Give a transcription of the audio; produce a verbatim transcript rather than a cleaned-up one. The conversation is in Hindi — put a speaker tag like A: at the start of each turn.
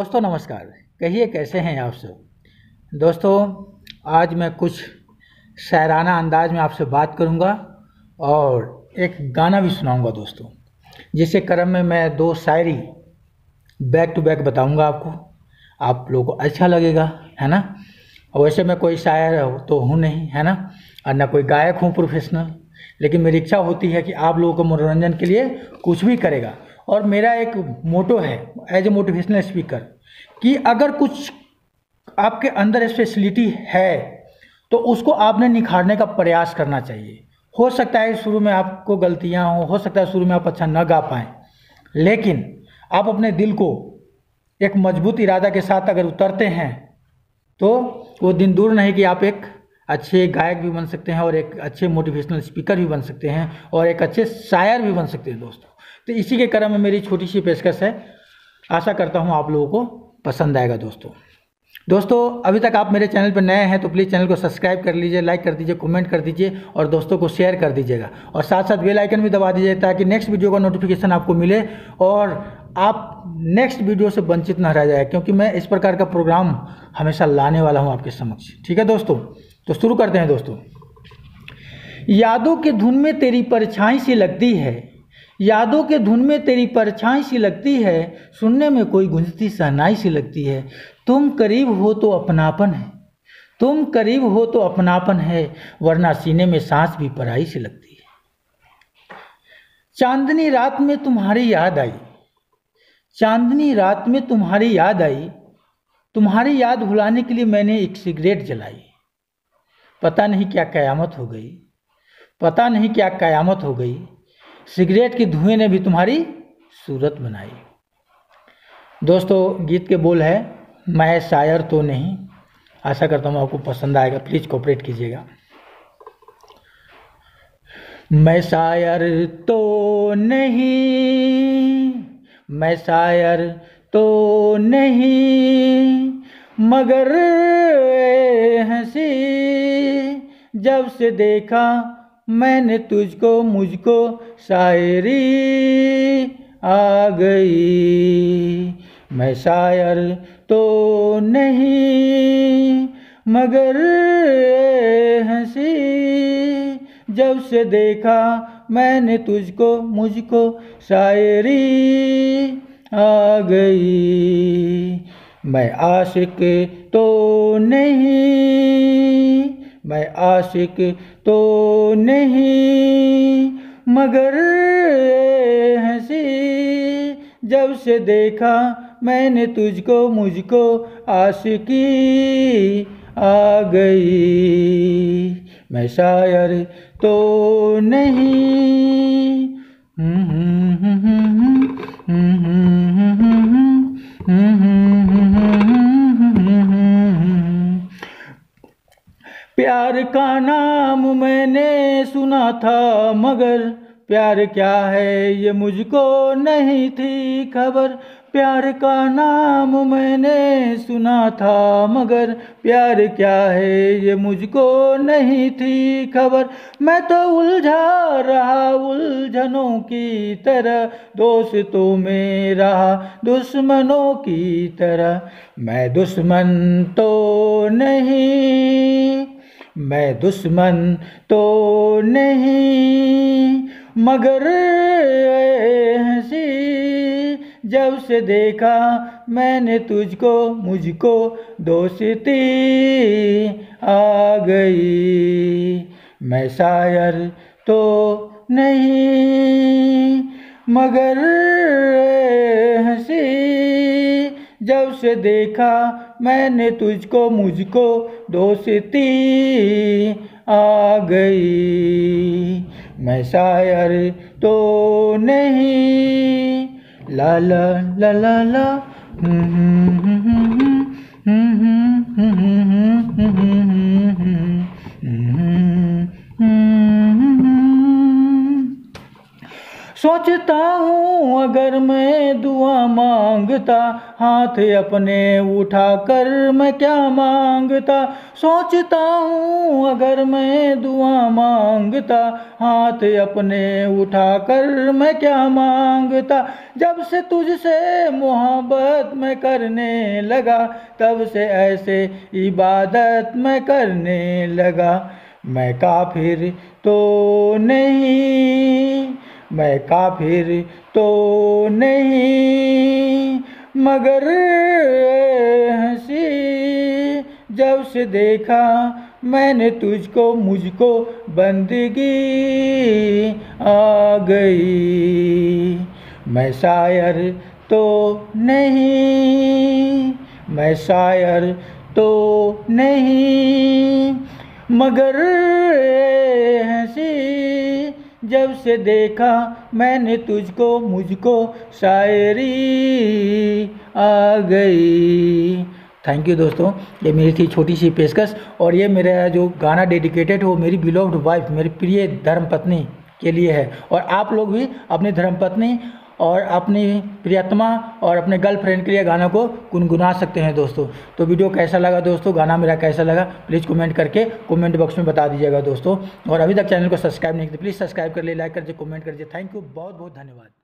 A: दोस्तों नमस्कार। कहिए कैसे हैं आप सब। दोस्तों आज मैं कुछ शायराना अंदाज में आपसे बात करूंगा और एक गाना भी सुनाऊंगा दोस्तों, जिसके क्रम में मैं दो शायरी बैक टू बैक बताऊंगा आपको। आप लोगों को अच्छा लगेगा, है ना। और वैसे मैं कोई शायर तो हूँ नहीं, है ना, और ना कोई गायक हूँ प्रोफेशनल, लेकिन मेरी इच्छा होती है कि आप लोगों को मनोरंजन के लिए कुछ भी करेगा। और मेरा एक मोटो है एज ए मोटिवेशनल स्पीकर कि अगर कुछ आपके अंदर स्पेशलिटी है तो उसको आपने निखारने का प्रयास करना चाहिए। हो सकता है शुरू में आपको गलतियां हो हो सकता है शुरू में आप अच्छा न गा पाएँ, लेकिन आप अपने दिल को एक मजबूत इरादा के साथ अगर उतरते हैं तो वो दिन दूर नहीं कि आप एक अच्छे गायक भी बन सकते हैं और एक अच्छे मोटिवेशनल स्पीकर भी बन सकते हैं और एक अच्छे शायर भी बन सकते हैं दोस्तों। तो इसी के क्रम में मेरी छोटी सी पेशकश है, आशा करता हूँ आप लोगों को पसंद आएगा दोस्तों। दोस्तों अभी तक आप मेरे चैनल पर नए हैं तो प्लीज़ चैनल को सब्सक्राइब कर लीजिए, लाइक कर दीजिए, कमेंट कर दीजिए और दोस्तों को शेयर कर दीजिएगा और साथ साथ बेल आइकन भी दबा दीजिए ताकि नेक्स्ट वीडियो का नोटिफिकेशन आपको मिले और आप नेक्स्ट वीडियो से वंचित न रह जाए, क्योंकि मैं इस प्रकार का प्रोग्राम हमेशा लाने वाला हूँ आपके समक्ष। ठीक है दोस्तों, तो शुरू करते हैं दोस्तों। यादों के धुन में तेरी परछाई सी लगती है, यादों के धुन में तेरी परछाई सी लगती है, सुनने में कोई गुंजती सहनाई सी लगती है। तुम करीब हो तो अपनापन है, तुम करीब हो तो अपनापन है, वरना सीने में सांस भी पराई सी लगती है। चांदनी रात में तुम्हारी याद आई, चांदनी रात में तुम्हारी याद आई, तुम्हारी याद भुलाने के लिए मैंने एक सिगरेट जलाई। पता नहीं क्या कयामत हो गई, पता नहीं क्या कयामत हो गई, सिगरेट के धुएं ने भी तुम्हारी सूरत बनाई। दोस्तों गीत के बोल है, मैं शायर तो नहीं। आशा करता हूँ आपको पसंद आएगा, प्लीज़ कोऑपरेट कीजिएगा। मैं शायर तो नहीं, मैं शायर तो नहीं, मगर हंसी जब से देखा मैंने तुझको, मुझको शायरी आ गई। मैं शायर तो नहीं, मगर हंसी जब से देखा मैंने तुझको, मुझको शायरी आ गई। मैं आशिक तो नहीं, मैं आशिक तो नहीं, मगर हंसी जब से देखा मैंने तुझको, मुझको आशिकी आ गई। मैं शायर तो नहीं। प्यार का नाम मैंने सुना था, मगर प्यार क्या है ये मुझको नहीं थी खबर। प्यार का नाम मैंने सुना था, मगर प्यार क्या है ये मुझको नहीं थी खबर। मैं तो उलझा रहा उलझनों की तरह, दोस्तों में रहा दुश्मनों की तरह। मैं दुश्मन तो नहीं, मैं दुश्मन तो नहीं, मगर हंसी जब से देखा मैंने तुझको, मुझको दोस्ती आ गई। मैं शायर तो नहीं, मगर हंसी जब से देखा मैंने तुझको, मुझको दोस्ती आ गई। मैं शायर तो नहीं। ला ला ला ला ला सोचता हूँ अगर मैं दुआ मांगता, हाथ अपने उठाकर मैं क्या मांगता। सोचता हूँ अगर मैं दुआ मांगता, हाथ अपने उठाकर मैं क्या मांगता। जब से तुझसे मोहब्बत मैं करने लगा, तब से ऐसे इबादत मैं करने लगा। मैं काफिर तो नहीं, मैं काफिर तो नहीं, मगर हंसी जब से देखा मैंने तुझको, मुझको बंदगी आ गई। मैं शायर तो नहीं, मैं शायर तो नहीं, मगर हंसी जब से देखा मैंने तुझको, मुझको शायरी आ गई। थैंक यू दोस्तों, ये मेरी थी छोटी सी पेशकश। और ये मेरा जो गाना डेडिकेटेड हो मेरी बिलोव्ड वाइफ, मेरी प्रिय धर्मपत्नी के लिए है। और आप लोग भी अपनी धर्मपत्नी और अपनी प्रियतमा और अपने गर्लफ्रेंड के लिए गाना को गुनगुना सकते हैं दोस्तों। तो वीडियो कैसा लगा दोस्तों, गाना मेरा कैसा लगा, प्लीज़ कमेंट करके कमेंट बॉक्स में बता दीजिएगा दोस्तों। और अभी तक चैनल को सब्सक्राइब नहीं किया प्लीज़ सब्सक्राइब कर लिए, लाइक कर दीजिए, कमेंट कर दीजिए। थैंक यू, बहुत बहुत धन्यवाद।